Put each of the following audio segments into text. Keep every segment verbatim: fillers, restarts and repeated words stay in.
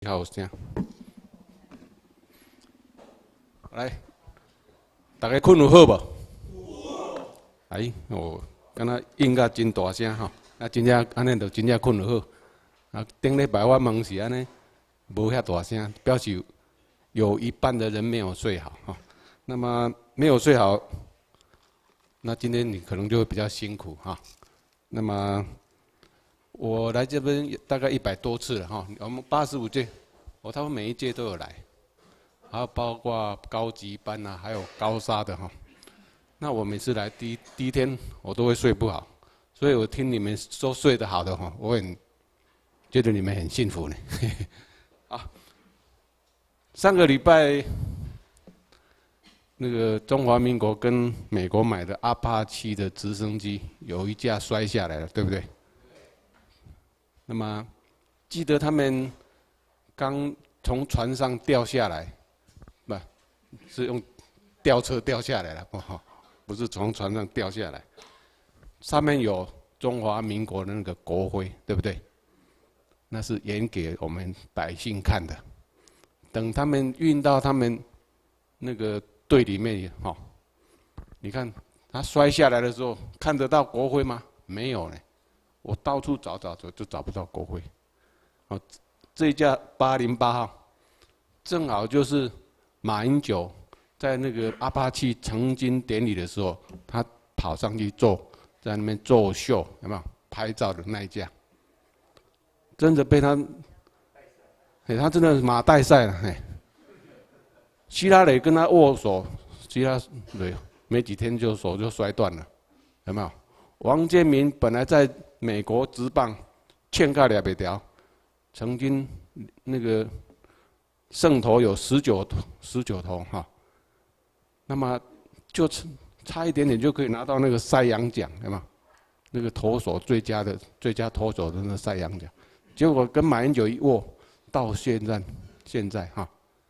你好，我是这样。来，大家困有好无？哎，我敢若应甲真大声吼，啊，真正安尼就真正困有好。啊，顶礼拜我问是安尼，无遐大声，表示有一半的人没有睡好哈。那么没有睡好，那今天你可能就会比较辛苦哈。那么我来这边大概一百多次了哈，我们八十五届，我他们每一届都有来，还有包括高级班啊，还有高沙的哈。那我每次来第一第一天，我都会睡不好，所以我听你们说睡得好的哈，我很觉得你们很幸福呢。啊，上个礼拜那个中华民国跟美国买的阿帕奇的直升机有一架摔下来了，对不对？那么记得他们刚从船上掉下来，不是用吊车掉下来了，不好。不是从船上掉下来，上面有中华民国的那个国徽，对不对？那是演给我们百姓看的。等他们运到他们那个队里面，哈，你看他摔下来的时候，看得到国徽吗？没有呢，我到处找找找，就找不到国徽。哦，这一架八零八号，正好就是马英九在那个阿帕奇成军典礼的时候，他跑上去做，在那边作秀，有没有拍照的那一架？真的被他，哎，他真的是马带赛了，哎。希拉里跟他握手，希拉里没几天就手就摔断了，有没有？王建民本来在美国职棒欠卡俩北条，曾经那个胜投有十九十九投哈。那么就差一点点就可以拿到那个赛扬奖，对吗？那个投手最佳的最佳投手的那个赛扬奖，结果跟马英九一握，到现在现在哈，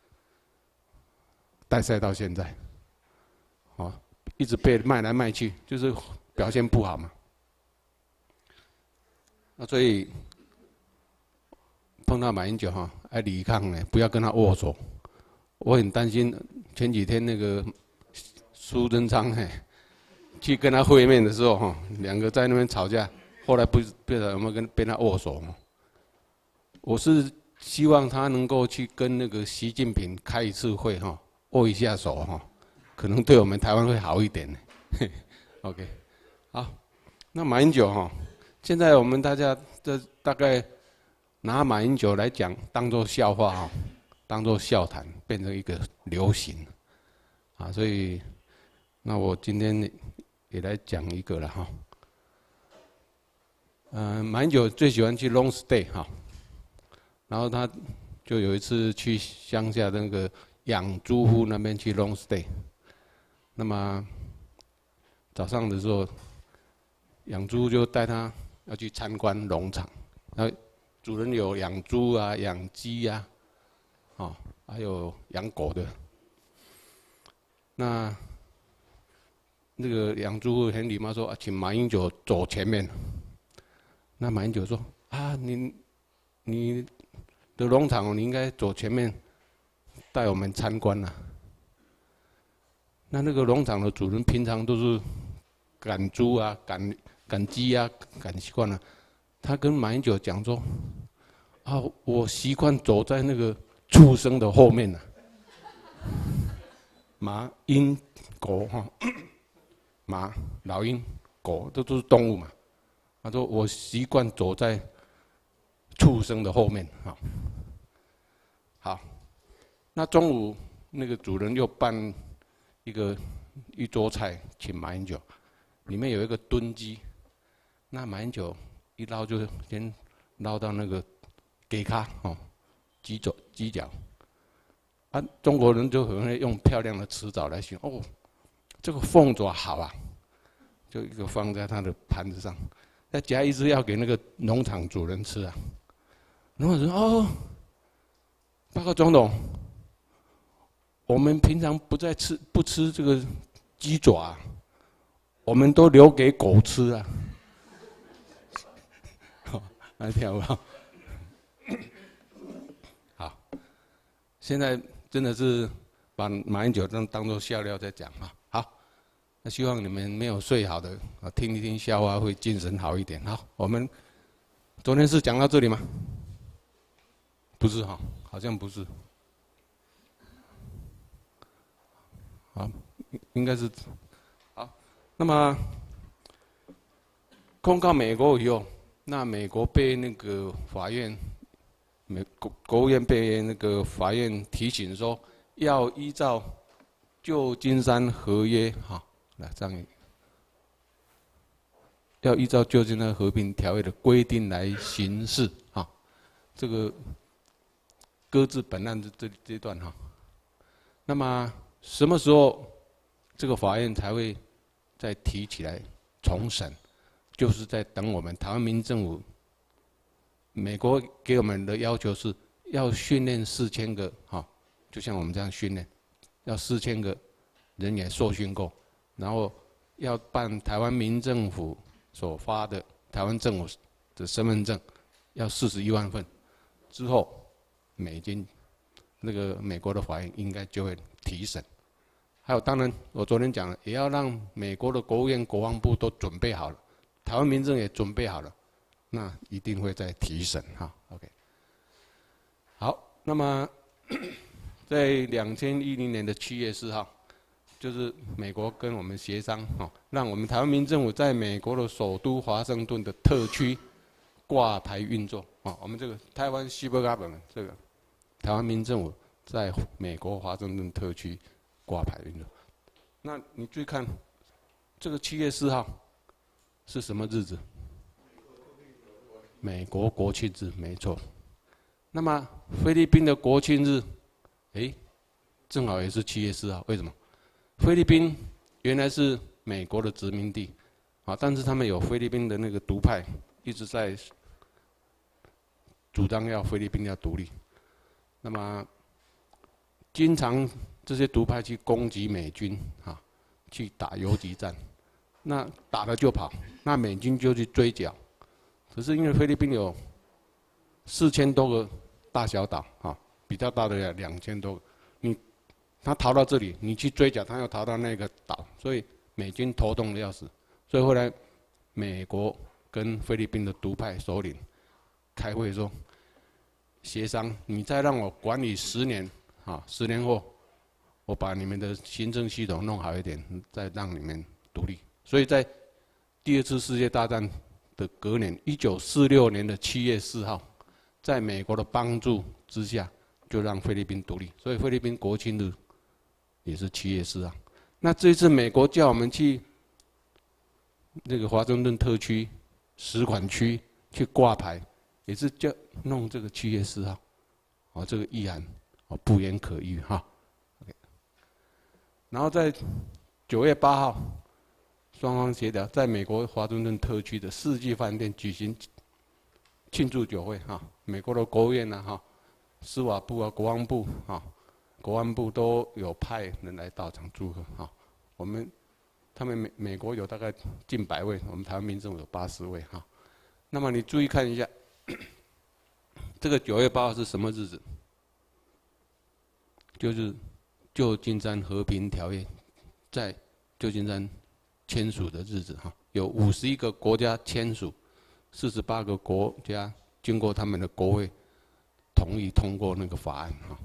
代赛到现在，好，一直被卖来卖去，就是表现不好嘛。那所以碰到马英九哈，爱抵抗呢，不要跟他握手。我很担心前几天那个苏贞昌嘿，去跟他会面的时候哈，两个在那边吵架，后来不不知道有没有跟被他握手。我是希望他能够去跟那个习近平开一次会哈，握一下手哈，可能对我们台湾会好一点。OK， 好，那马英九哈，现在我们大家这大概拿马英九来讲，当作笑话哈，当作笑谈，变成一个流行啊，所以。那我今天也来讲一个了哈。嗯、呃，马英九最喜欢去 long stay 哈，然后他就有一次去乡下那个养猪户那边去 long stay。那么早上的时候，养猪就带他要去参观农场，那主人有养猪啊、养鸡啊，哦，还有养狗的。那那个养猪户很礼貌说：“啊，请马英九走前面。”那马英九说：“啊，你你的农场你应该走前面，带我们参观啊。”那那个农场的主人平常都是赶猪啊、赶赶鸡啊、赶习惯了，他跟马英九讲说：“啊，我习惯走在那个畜生的后面呢、啊，马、鹰、狗哈。”马、老鹰、狗，这都是动物嘛。他说：“我习惯走在畜生的后面。”好，好，那中午那个主人又办一个一桌菜请马英九，里面有一个炖鸡。那马英九一捞就先捞到那个鸡卡哦，鸡脚鸡脚。啊，中国人就很会用漂亮的词藻来形容哦。这个凤爪好啊，就一个放在他的盘子上，再夹一只要给那个农场主人吃啊。农场主人哦，报告总统，我们平常不在吃不吃这个鸡爪、啊，我们都留给狗吃啊。好，来听好不好？好， 现在真的是把马英九当当作笑料在讲啊。好，那希望你们没有睡好的啊，听一听笑话会精神好一点。好，我们昨天是讲到这里吗？不是哈，好像不是。好，应该是好。那么控告美国以后，那美国被那个法院。美国国务院被那个法院提醒说，要依照旧金山合约，哈，来这样，要依照旧金山和平条约的规定来行事，哈，这个搁置本案的这这段哈。那么什么时候这个法院才会再提起来重审？就是在等我们台湾民政府。美国给我们的要求是要训练四千个，哈，就像我们这样训练，要四千个人员受训过，然后要办台湾民政府所发的台湾政府的身份证，要四十一万份，之后美金那个美国的法院应该就会提审。还有，当然我昨天讲了，也要让美国的国务院、国防部都准备好了，台湾民政也准备好了。那一定会再提审哈 ，OK。好，那么在两千一零年的七月四号，就是美国跟我们协商哈，让我们台湾民政府在美国的首都华盛顿的特区挂牌运作啊。我们这个台湾 Civil Government 这个台湾民政府在美国华盛顿特区挂牌运作。那你注意看，这个七月四号是什么日子？美国国庆日，没错。那么菲律宾的国庆日，哎，正好也是七月四号。为什么？菲律宾原来是美国的殖民地，啊，但是他们有菲律宾的那个独派，一直在主张要菲律宾要独立。那么，经常这些独派去攻击美军，啊，去打游击战，那打了就跑，那美军就去追剿。可是因为菲律宾有四千多个大小岛啊，比较大的两千多个，你他逃到这里，你去追剿，他又逃到那个岛，所以美军头痛的要死。所以后来美国跟菲律宾的独派首领开会说，协商，你再让我管理十年啊，十年后我把你们的行政系统弄好一点，再让你们独立。所以在第二次世界大战的隔年，一九四六年的七月四号，在美国的帮助之下，就让菲律宾独立。所以菲律宾国庆日也是七月四号。那这一次美国叫我们去那个华盛顿特区使馆区去挂牌，也是叫弄这个七月四号，哦，这个议案哦不言可喻哈。OK， 然后在九月八号。双方协调，在美国华盛顿特区的世纪饭店举行庆祝酒会哈，美国的国务院呐哈，司法部啊、国防部啊、国安部都有派人来到场祝贺哈。我们他们美美国有大概近百位，我们台湾民政府有八十位哈。那么你注意看一下，这个九月八号是什么日子？就是旧金山和平条约在旧金山签署的日子哈，有五十一个国家签署，四十八个国家经过他们的国会同意通过那个法案哈。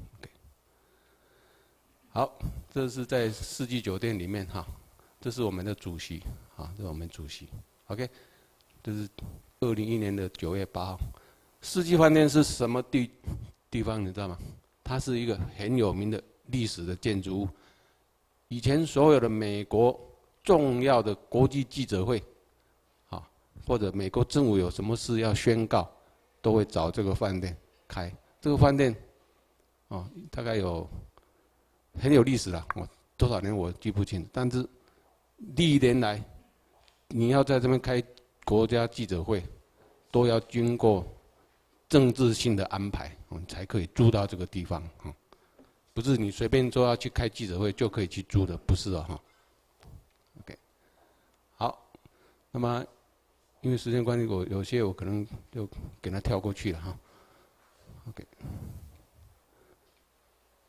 好，这是在世纪酒店里面哈，这是我们的主席啊，这是我们主席。OK， 这是二零一一年的九月八号。世纪饭店是什么地地方？你知道吗？它是一个很有名的历史的建筑物。以前所有的美国重要的国际记者会，啊，或者美国政府有什么事要宣告，都会找这个饭店开。这个饭店，哦，大概有很有历史了，我多少年我记不清，但是历年来，你要在这边开国家记者会，都要经过政治性的安排，我们才可以租到这个地方啊，不是你随便说要去开记者会就可以去租的，不是哦哈。OK， 好，那么因为时间关系，我有些我可能就给他跳过去了哈。OK，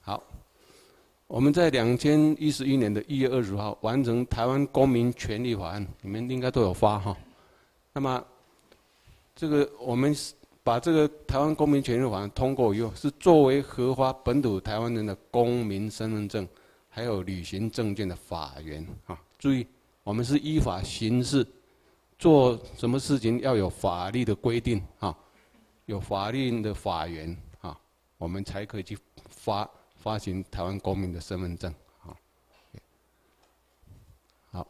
好，我们在两千一十一年的一月二十号完成《台湾公民权利法案》，你们应该都有发哈。那么，这个我们把这个《台湾公民权利法案》通过以后，是作为核发本土台湾人的公民身份证，还有旅行证件的法源啊。注意，我们是依法行事，做什么事情要有法律的规定啊，有法律的法源啊，我们才可以去发发行台湾公民的身份证啊。好。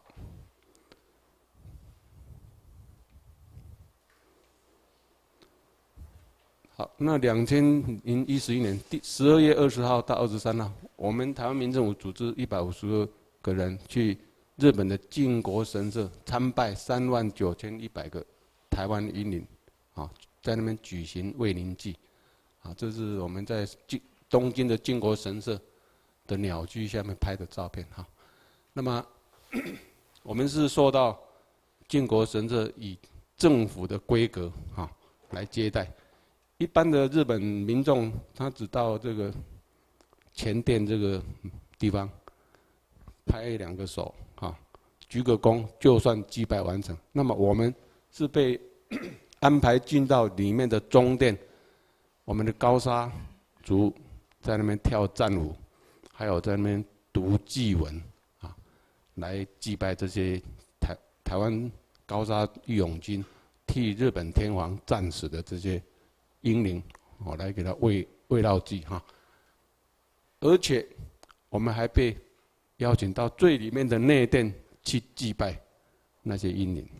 好，那两千零一十一年第十二月二十号到二十三号，我们台湾民政府组织一百五十二个人去日本的靖国神社参拜三万九千一百个台湾英灵，啊，在那边举行慰灵祭，啊，这是我们在东京的靖国神社的鸟居下面拍的照片哈。那么我们是受到靖国神社以政府的规格啊来接待。一般的日本民众，他只到这个前殿这个地方拍两个手，啊，鞠个躬，就算祭拜完成。那么我们是被安排进到里面的中殿，我们的高砂族在那边跳战舞，还有在那边读祭文，啊，来祭拜这些台台湾高砂义勇军替日本天皇战死的这些英灵，哦，来给他慰慰劳祭哈。而且我们还被邀请到最里面的内殿去祭拜那些英灵。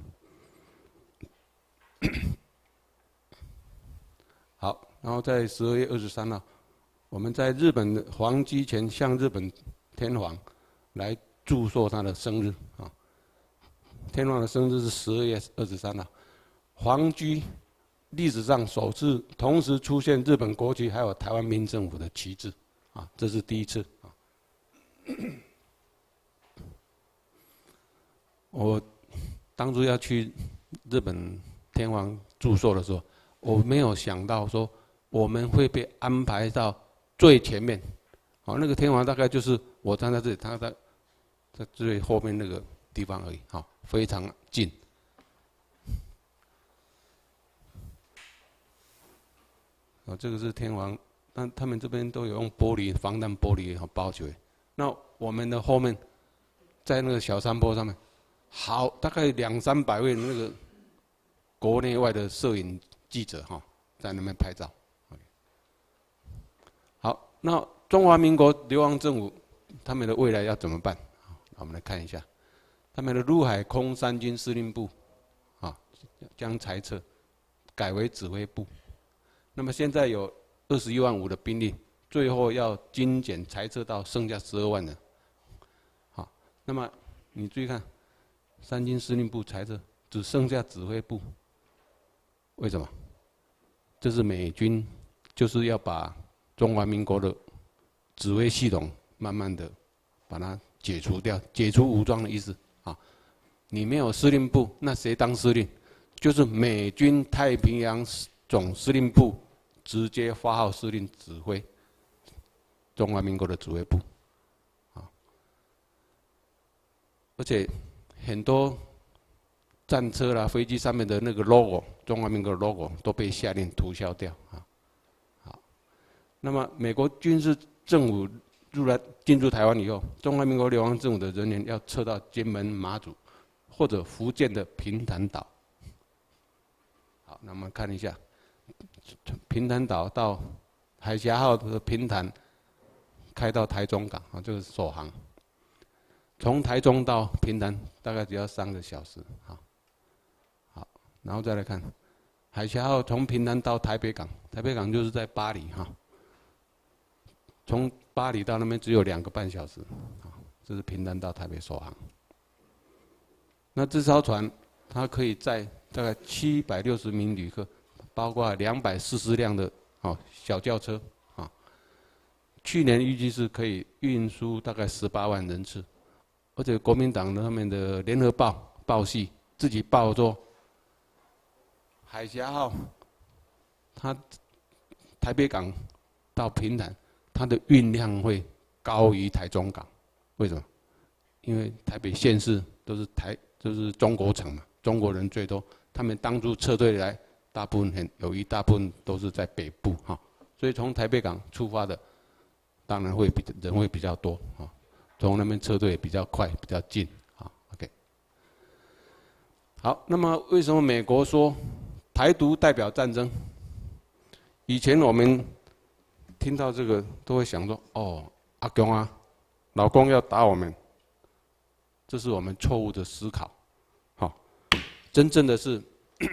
好，然后在十二月二十三号，我们在日本的皇居前向日本天皇来祝寿他的生日啊。天皇的生日是十二月二十三号，皇居历史上首次同时出现日本国旗还有台湾民政府的旗帜，啊，这是第一次啊。我当初要去日本天皇祝寿的时候，我没有想到说我们会被安排到最前面，好，那个天皇大概就是我站在这里，他在在最后面那个地方而已，好，非常近。啊，这个是天皇，但他们这边都有用玻璃防弹玻璃好包起来。那我们的后面，在那个小山坡上面，好大概两三百位那个国内外的摄影记者哈，在那边拍照。好，那中华民国流亡政府他们的未来要怎么办？我们来看一下，他们的陆海空三军司令部，啊，将裁撤改为指挥部。那么现在有二十一万五的兵力，最后要精简裁撤到剩下十二万人。好，那么你注意看，三军司令部裁撤，只剩下指挥部。为什么？这是美军就是要把中华民国的指挥系统慢慢的把它解除掉，解除武装的意思啊。你没有司令部，那谁当司令？就是美军太平洋总司令部直接发号施令指挥中华民国的指挥部，啊，而且很多战车啦、飞机上面的那个 logo， 中华民国的 logo 都被下令涂销掉啊。好，那么美国军事政府入来进入台湾以后，中华民国流亡政府的人员要撤到金门、马祖或者福建的平潭岛。好，那我们看一下。平潭岛到海峡号的平潭开到台中港啊，这个是首航。从台中到平潭大概只要三个小时，好，好，然后再来看海峡号从平潭到台北港，台北港就是在八里哈，从八里到那边只有两个半小时，啊，这是平潭到台北首航。那这艘船它可以载大概七百六十名旅客。包括两百四十辆的哦小轿车啊，去年预计是可以运输大概十八万人次，而且国民党他们的联合报报系自己报说，海峡号，它台北港到平潭它的运量会高于台中港。为什么？因为台北县市都是台，就是中国城嘛，中国人最多。他们当初撤退来，大部分很有一大部分都是在北部哈，所以从台北港出发的，当然会比人会比较多啊。从那边撤退也比较快，比较近啊。OK。好，那么为什么美国说台独代表战争？以前我们听到这个都会想说，哦，阿公啊，老公要打我们，这是我们错误的思考。好，真正的是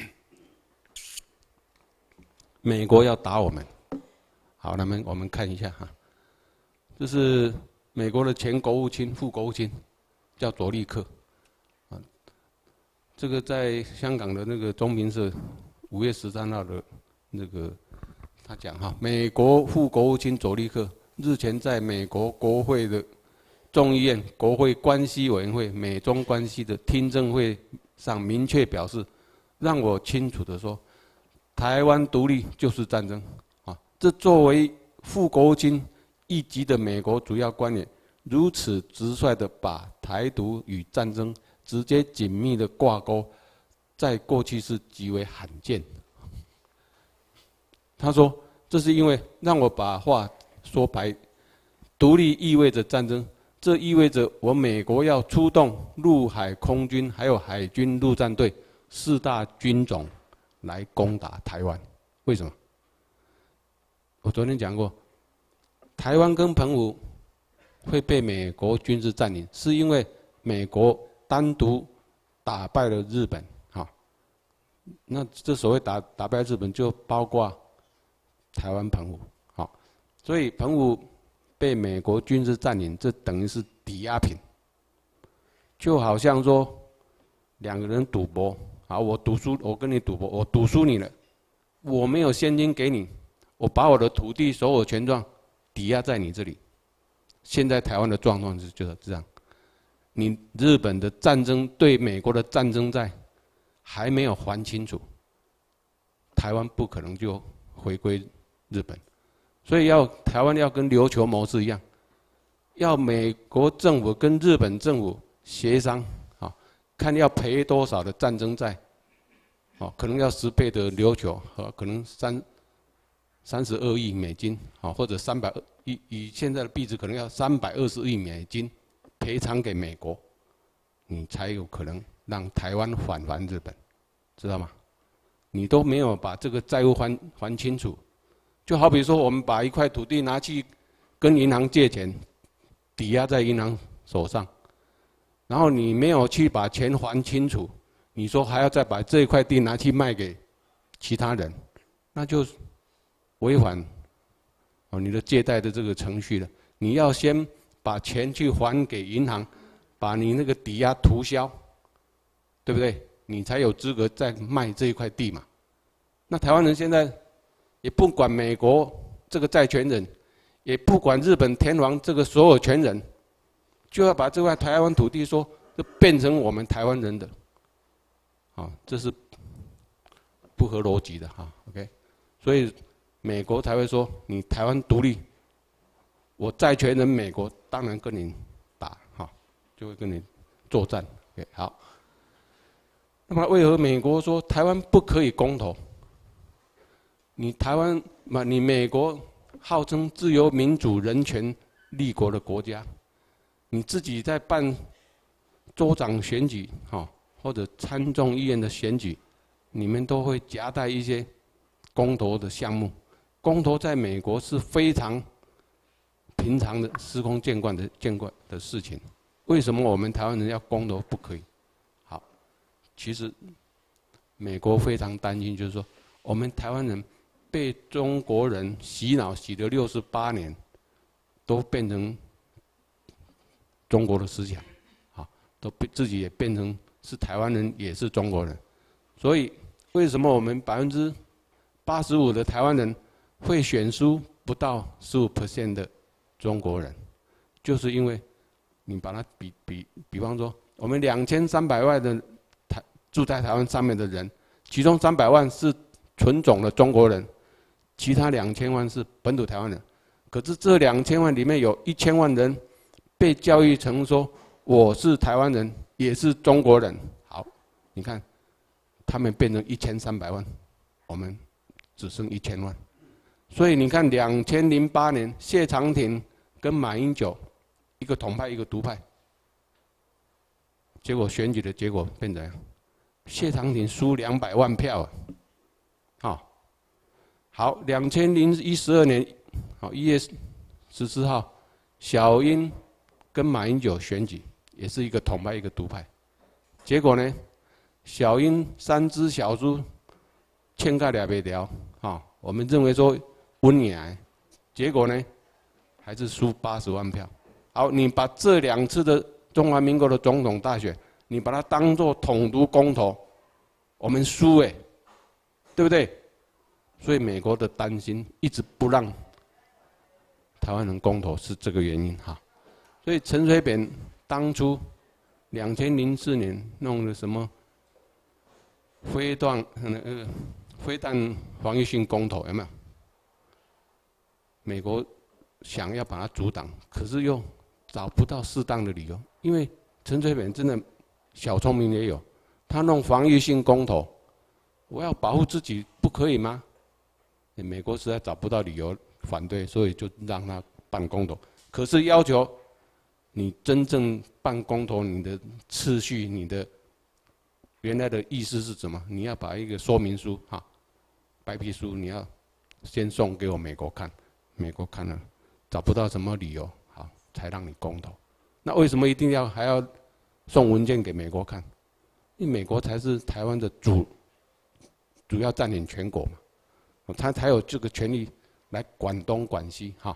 美国要打我们。好，那么我们看一下哈，这是美国的前国务卿、副国务卿，叫佐利克。啊，这个在香港的那个中民社五月十三号的那个。他讲哈，美国副国务卿佐利克日前在美国国会的众议院国会关系委员会美中关系的听证会上明确表示，让我清楚的说，台湾独立就是战争啊！这作为副国务卿一级的美国主要官员，如此直率的把台独与战争直接紧密的挂钩，在过去是极为罕见。他说：“这是因为让我把话说白，独立意味着战争，这意味着我美国要出动陆海空军还有海军陆战队四大军种来攻打台湾。为什么？我昨天讲过，台湾跟澎湖会被美国军事占领，是因为美国单独打败了日本。好，那这所谓打打败日本，就包括台湾澎湖，好，所以澎湖被美国军事占领，这等于是抵押品，就好像说两个人赌博，好，我赌输，我跟你赌博，我赌输你了，我没有现金给你，我把我的土地所有权状抵押在你这里。现在台湾的状况是就是这样，你日本的战争对美国的战争债还没有还清楚，台湾不可能就回归日本，所以要台湾要跟琉球模式一样，要美国政府跟日本政府协商，啊，看要赔多少的战争债，哦，可能要十倍的琉球，和可能三三十二亿美金，啊，或者三百以以现在的币值可能要三百二十亿美金赔偿给美国，你才有可能让台湾返还日本，知道吗？你都没有把这个债务还还清楚。就好比说，我们把一块土地拿去跟银行借钱，抵押在银行手上，然后你没有去把钱还清楚，你说还要再把这一块地拿去卖给其他人，那就违反哦你的借贷的这个程序了。你要先把钱去还给银行，把你那个抵押涂销，对不对？你才有资格再卖这一块地嘛。那台湾人现在也不管美国这个债权人，也不管日本天皇这个所有权人，就要把这块台湾土地说就变成我们台湾人的，啊，这是不合逻辑的哈。OK， 所以美国才会说你台湾独立，我债权人美国当然跟你打哈，就会跟你作战。OK， 好。那么为何美国说台湾不可以公投？你台湾嘛，你美国号称自由民主人权立国的国家，你自己在办州长选举哈，或者参众议院的选举，你们都会夹带一些公投的项目。公投在美国是非常平常的、司空见惯的见惯的事情。为什么我们台湾人要公投不可以？好，其实美国非常担心，就是说我们台湾人被中国人洗脑洗了六十八年，都变成中国的思想，好，都自己也变成是台湾人，也是中国人。所以为什么我们百分之八十五的台湾人会选出不到十五 percent 的中国人？就是因为你把它比比比方说，我们两千三百万的台住在台湾上面的人，其中三百万是纯种的中国人。其他两千万是本土台湾人， 可是这两千万里面有一千万人被教育成说我是台湾人，也是中国人。好，你看，他们变成一千三百万，我们只剩一千万。所以你看，两千零八年谢长廷跟马英九，一个统派一个独派，结果选举的结果变成谢长廷输两百万票啊！好，好，两千零一十二年，好一月十四号，小英跟马英九选举，也是一个统派一个独派，结果呢，小英三只小猪，欠个俩袂了，啊，我们认为说温雅，结果呢，还是输八十万票。好，你把这两次的中华民国的总统大选，你把它当作统独公投，我们输哎，对不对？所以美国的担心一直不让台湾人公投是这个原因哈。所以陈水扁当初两千零四年弄的什么飞弹呃飞弹防御性公投有没有？美国想要把它阻挡，可是又找不到适当的理由，因为陈水扁真的小聪明也有，他弄防御性公投，我要保护自己，不可以吗？美国实在找不到理由反对，所以就让他办公投。可是要求你真正办公投，你的次序、你的原来的意思是什么？你要把一个说明书哈，白皮书，你要先送给我美国看，美国看了找不到什么理由，好才让你公投。那为什么一定要还要送文件给美国看？因为美国才是台湾的主主要占领全国嘛。他才有这个权利来管东管西，哈。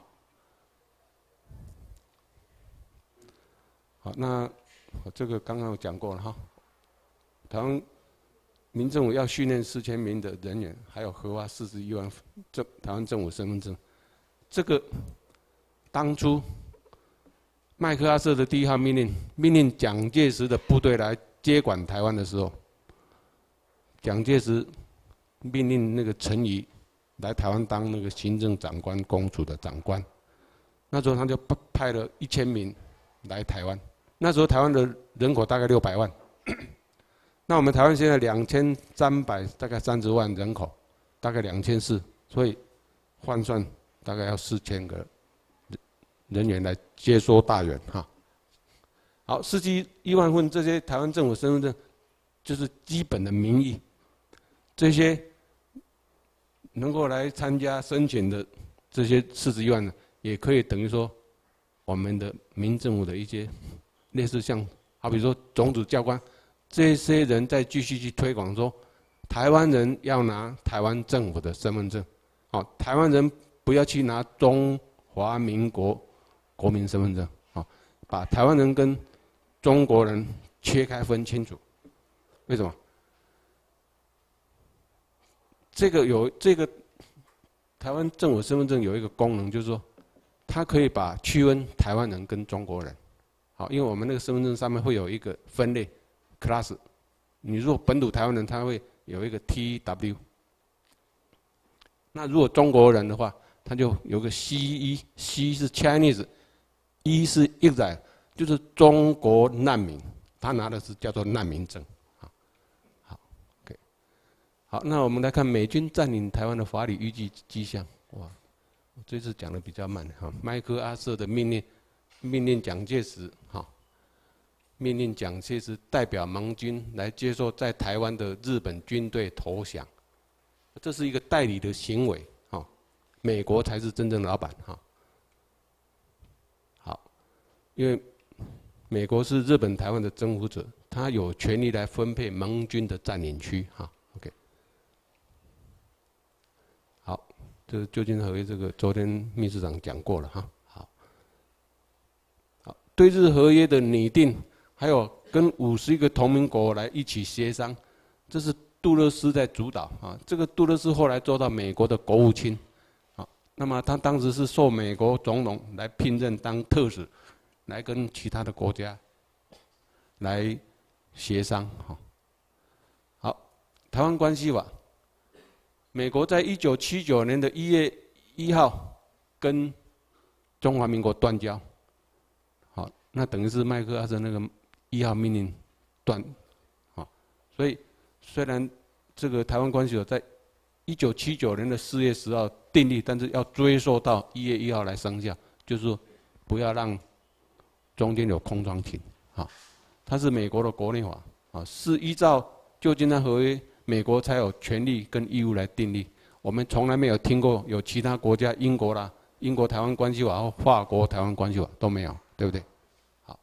好，那我这个刚刚有讲过了哈。台湾民政府要训练四千名的人员，还有核发四十一万政台湾政府身份证。这个当初麦克阿瑟的第一号命令，命令蒋介石的部队来接管台湾的时候，蒋介石命令那个陈仪来台湾当那个行政长官公署的长官，那时候他就派了一千名来台湾。那时候台湾的人口大概六百万，那我们台湾现在两千三百，大概三十万人口，大概两千四，所以换算大概要四千个人员来接收大员哈。好，四十一万份这些台湾政府身份证，就是基本的民意，这些能够来参加申请的这些四十一万呢，也可以等于说，我们的民政府的一些类似像，好比说种子教官，这些人再继续去推广说，台湾人要拿台湾政府的身份证，好，台湾人不要去拿中华民国国民身份证，好，把台湾人跟中国人切开分清楚。为什么？这个有这个台湾政府身份证有一个功能，就是说，它可以把区分台湾人跟中国人。好，因为我们那个身份证上面会有一个分类 class， 你如果本土台湾人，他会有一个 T W。那如果中国人的话，他就有个 C 一 ，C 是 Chinese， 是 exiled， 就是中国难民，他拿的是叫做难民证。好，那我们来看美军占领台湾的法理依据迹象。哇，我这次讲的比较慢哈。麦克阿瑟的命令，命令蒋介石哈，命令蒋介石代表盟军来接受在台湾的日本军队投降，这是一个代理的行为哈。美国才是真正的老板哈。好，因为美国是日本台湾的征服者，他有权利来分配盟军的占领区哈。OK。这个旧金合约，这个昨天秘书长讲过了哈。好，好，对日合约的拟定，还有跟五十一个同盟国来一起协商，这是杜勒斯在主导啊。这个杜勒斯后来做到美国的国务卿，啊，那么他当时是受美国总统来聘任当特使，来跟其他的国家来协商哈。好，台湾关系法。美国在一九七九年的一月一号跟中华民国断交，好，那等于是麦克阿瑟那个一号命令断，好，所以虽然这个台湾关系法在一九七九年的四月十号订立，但是要追溯到一月一号来生效，就是说不要让中间有空窗期，好，它是美国的国内法，啊，是依照旧金山合约，美国才有权利跟义务来订立。我们从来没有听过有其他国家，英国啦、英国台湾关系法或法国台湾关系法都没有，对不对？好，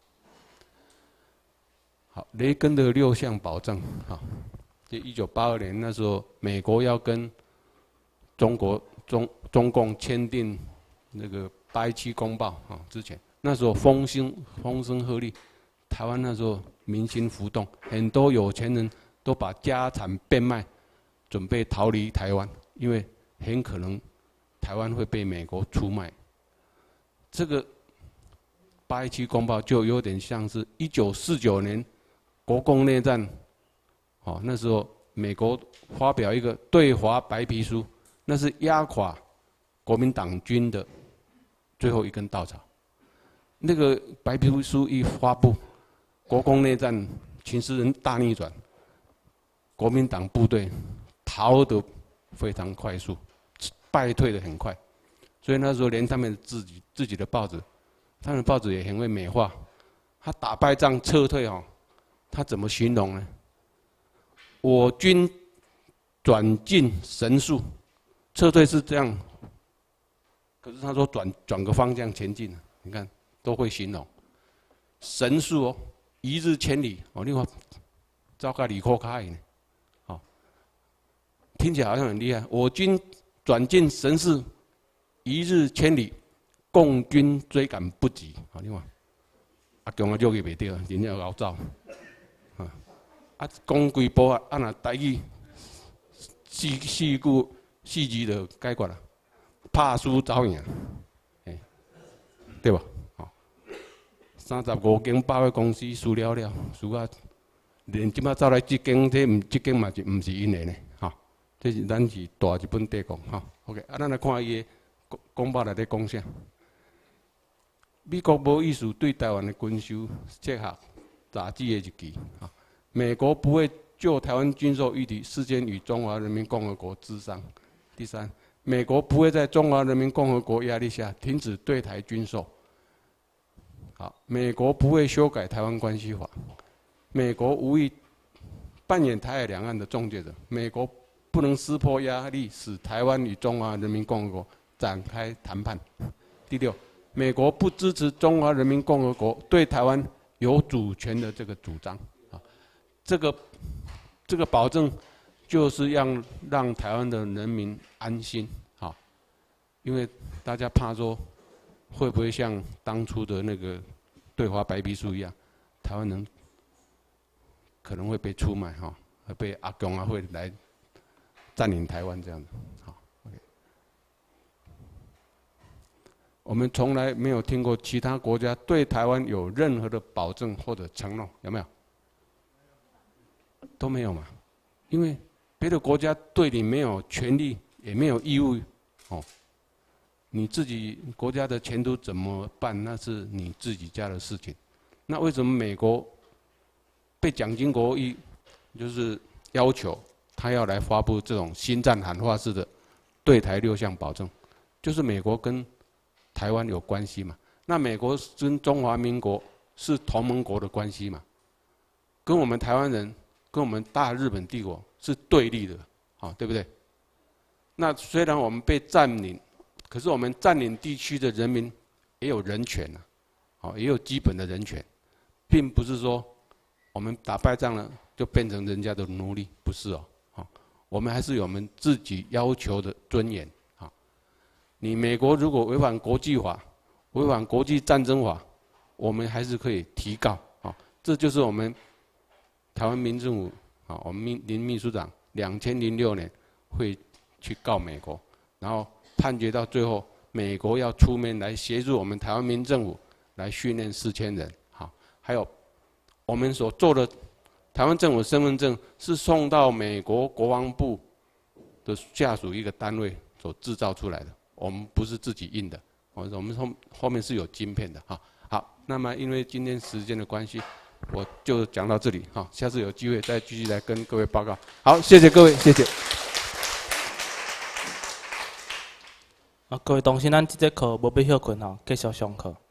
好，雷根的六项保证，好，就一九八二年那时候，美国要跟中国中中共签订那个八一七公报啊，之前那时候风声风声鹤唳，台湾那时候民心浮动，很多有钱人都把家产变卖，准备逃离台湾，因为很可能台湾会被美国出卖。这个八一七公报就有点像是一九四九年国共内战，哦，那时候美国发表一个对华白皮书，那是压垮国民党军的最后一根稻草。那个白皮书一发布，国共内战情势人大逆转，国民党部队逃得非常快速，败退得很快，所以那时候连他们自己自己的报纸，他们的报纸也很会美化。他打败仗撤退哦，他怎么形容呢？我军转进神速，撤退是这样，可是他说转转个方向前进，你看都会形容神速哦，一日千里哦，你看照个里扣卡呢，好，听起来好像很厉害。我军转进神速，一日千里，共军追赶不及，好，你看阿强啊，就去袂掉，人家熬走，啊，啊，讲几步啊，啊那台语四四句四字就解决了，拍输走赢，哎，对吧？好，三十五间百货公司输了了，输啊，连即摆走来这间，这唔这间嘛就唔是因的呢，哈，这是咱是大日本帝国，哈 ，OK， 啊，咱来看伊个公报内底讲啥。美国无意思对台湾的军售切合杂志的日记啊，美国不会就台湾军售议题事先与中华人民共和国咨商。第三，美国不会在中华人民共和国压力下停止对台军售。好，美国不会修改台湾关系法，美国无意扮演台海两岸的中介者，美国不能施迫压力使台湾与中华人民共和国展开谈判。第六，美国不支持中华人民共和国对台湾有主权的这个主张，啊，这个这个保证就是让让台湾的人民安心，啊，因为大家怕说会不会像当初的那个对华白皮书一样，台湾人可能会被出卖，哈，会被阿公啊会来占领台湾这样的，好。我们从来没有听过其他国家对台湾有任何的保证或者承诺，有没有？都没有嘛，因为别的国家对你没有权利，也没有义务，哦，你自己国家的前途怎么办，那是你自己家的事情。那为什么美国被蒋经国一就是要求他要来发布这种心战喊话式的对台六项保证，就是美国跟台湾有关系嘛？那美国跟中华民国是同盟国的关系嘛？跟我们台湾人，跟我们大日本帝国是对立的，啊，对不对？那虽然我们被占领，可是我们占领地区的人民也有人权呐，啊，也有基本的人权，并不是说我们打败仗了就变成人家的奴隶，不是哦，啊，我们还是有我们自己要求的尊严。你美国如果违反国际法、违反国际战争法，我们还是可以提告啊。这就是我们台湾民政府啊，我们民林秘书长两千零六年会去告美国，然后判决到最后，美国要出面来协助我们台湾民政府来训练四千人。好，还有我们所做的台湾政府身份证是送到美国国防部的下属一个单位所制造出来的。我们不是自己印的， 哦，我们后后面是有晶片的哈。好，那么因为今天时间的关系，我就讲到这里哈，下次有机会再继续来跟各位报告。好，谢谢各位，谢谢。 啊，各位同学，咱这节课无必要休困吼，继续上课。